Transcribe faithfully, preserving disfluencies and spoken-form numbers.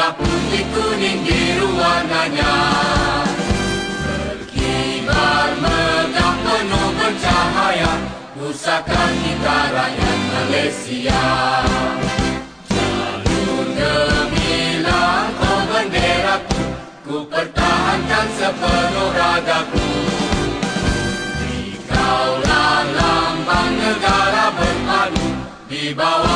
merah, putih, kuning, biru warnanya. Berkibar megah penuh bercahaya, pusaka kita rakyat Malaysia. Jalur gemilang oh benderaku, ku pertahankan sepenuh ragaku. Dikaulah lambang negara berpadu, di bawah